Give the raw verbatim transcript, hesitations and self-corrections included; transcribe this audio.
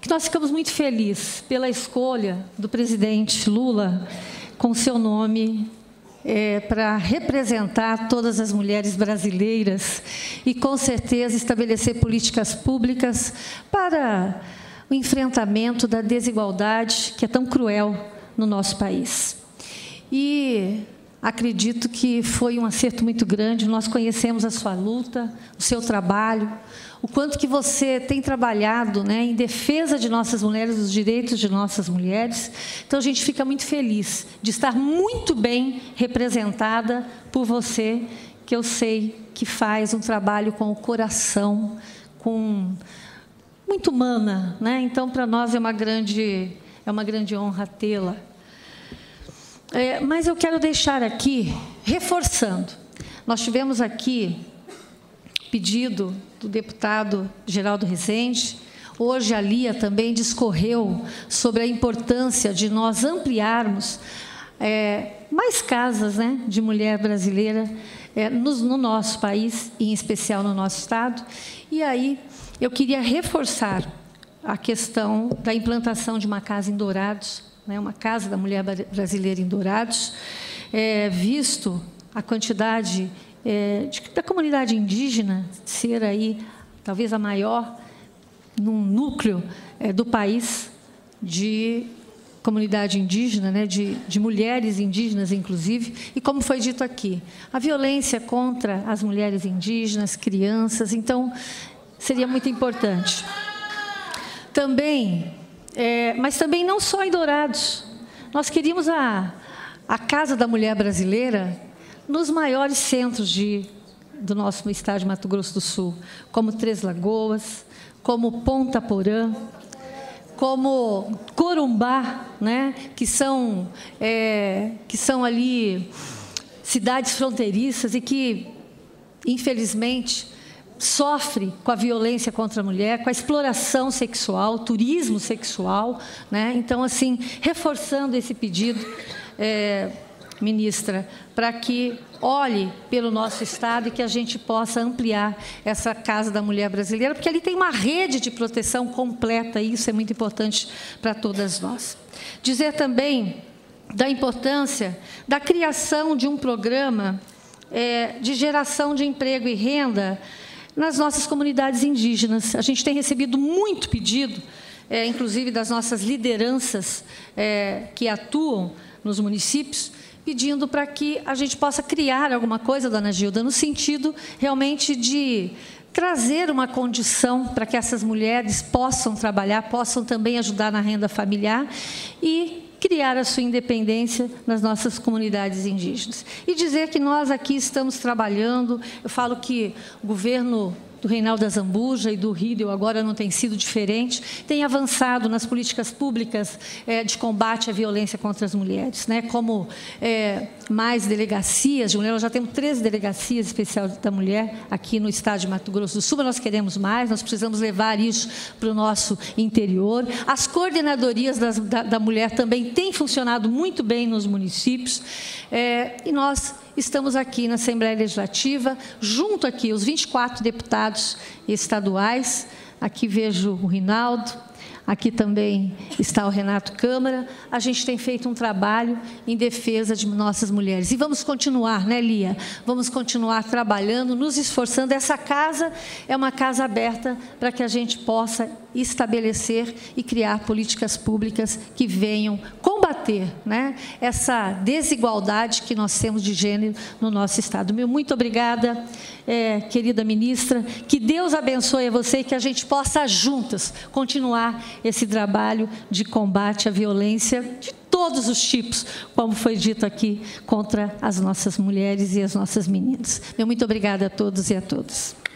nós ficamos muito felizes pela escolha do presidente Lula com seu nome é, para representar todas as mulheres brasileiras e, com certeza, estabelecer políticas públicas para o enfrentamento da desigualdade que é tão cruel no nosso país. E acredito que foi um acerto muito grande. Nós conhecemos a sua luta, o seu trabalho, o quanto que você tem trabalhado, né, em defesa de nossas mulheres, dos direitos de nossas mulheres. Então, a gente fica muito feliz de estar muito bem representada por você, que eu sei que faz um trabalho com o coração, com muito humana, né? Então, para nós é uma grande, é uma grande honra tê-la. É, mas eu quero deixar aqui, reforçando, nós tivemos aqui pedido do deputado Geraldo Rezende, hoje a Lia também discorreu sobre a importância de nós ampliarmos é, mais casas, né, de mulher brasileira é, no, no nosso país, em especial no nosso estado. E aí eu queria reforçar a questão da implantação de uma casa em Dourados, né, uma casa da mulher brasileira em Dourados, é, visto a quantidade é, de, da comunidade indígena ser aí talvez a maior num núcleo é, do país de comunidade indígena, né, de, de mulheres indígenas, inclusive, e como foi dito aqui, a violência contra as mulheres indígenas, crianças, então seria muito importante. Também, é, mas também não só em Dourados, nós queríamos a, a Casa da Mulher Brasileira nos maiores centros de, do nosso estado de Mato Grosso do Sul, como Três Lagoas, como Ponta Porã, como Corumbá, né, que são, é, que são ali cidades fronteiriças e que, infelizmente, sofre com a violência contra a mulher, com a exploração sexual, turismo sexual, né? Então, assim, reforçando esse pedido, é, ministra, para que olhe pelo nosso estado e que a gente possa ampliar essa Casa da Mulher Brasileira, porque ali tem uma rede de proteção completa, e isso é muito importante para todas nós. Dizer também da importância da criação de um programa é, de geração de emprego e renda nas nossas comunidades indígenas. A gente tem recebido muito pedido, é, inclusive das nossas lideranças é, que atuam nos municípios, pedindo para que a gente possa criar alguma coisa, dona Gilda, no sentido realmente de trazer uma condição para que essas mulheres possam trabalhar, possam também ajudar na renda familiar e criar a sua independência nas nossas comunidades indígenas. E dizer que nós aqui estamos trabalhando, eu falo que o governo do Reinaldo Azambuja e do Riedel agora não tem sido diferente, tem avançado nas políticas públicas é, de combate à violência contra as mulheres, né? Como é, mais delegacias de mulher, nós já temos treze delegacias especiais da mulher aqui no estado de Mato Grosso do Sul, mas nós queremos mais, nós precisamos levar isso para o nosso interior. As coordenadorias das, da, da mulher também têm funcionado muito bem nos municípios, é, e nós estamos aqui na Assembleia Legislativa, junto aqui, os vinte e quatro deputados estaduais, aqui vejo o Rinaldo, aqui também está o Renato Câmara, a gente tem feito um trabalho em defesa de nossas mulheres. E vamos continuar, né, Lia? Vamos continuar trabalhando, nos esforçando. Essa casa é uma casa aberta para que a gente possa estabelecer e criar políticas públicas que venham combater, né, essa desigualdade que nós temos de gênero no nosso estado. Meu muito obrigada, é, querida ministra, que Deus abençoe a você e que a gente possa juntas continuar esse trabalho de combate à violência de todos os tipos, como foi dito aqui, contra as nossas mulheres e as nossas meninas. Meu muito obrigada a todos e a todas.